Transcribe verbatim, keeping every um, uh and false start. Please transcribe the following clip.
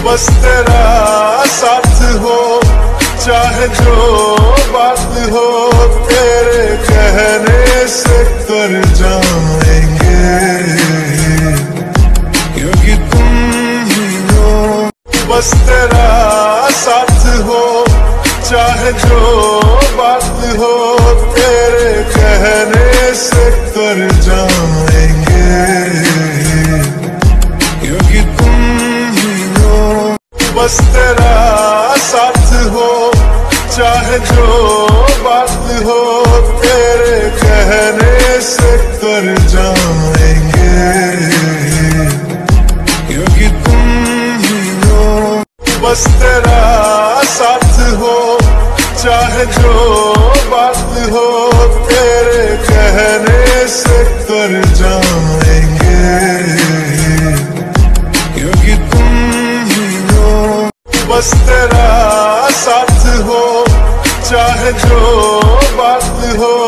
बस तेरा साथ हो, चाहे जो बात हो, तेरे कहने से कर जाएंगे, क्योंकि तुम ही हो। बस तेरा साथ हो, चाहे जो बात हो, तेरे कहने से कर जाएंगे, क्योंकि तुम ही हो। बस तेरा साथ हो, चाहे जो बात हो, तेरे कहने से कर जाएंगे, क्योंकि तुम ही हो। बस तेरा साथ हो, चाहे जो बात हो, तेरे कहने से कर जाएंगे, क्योंकि तुम ही हो। बस तेरा साथ हो, चाहे जो बात हो,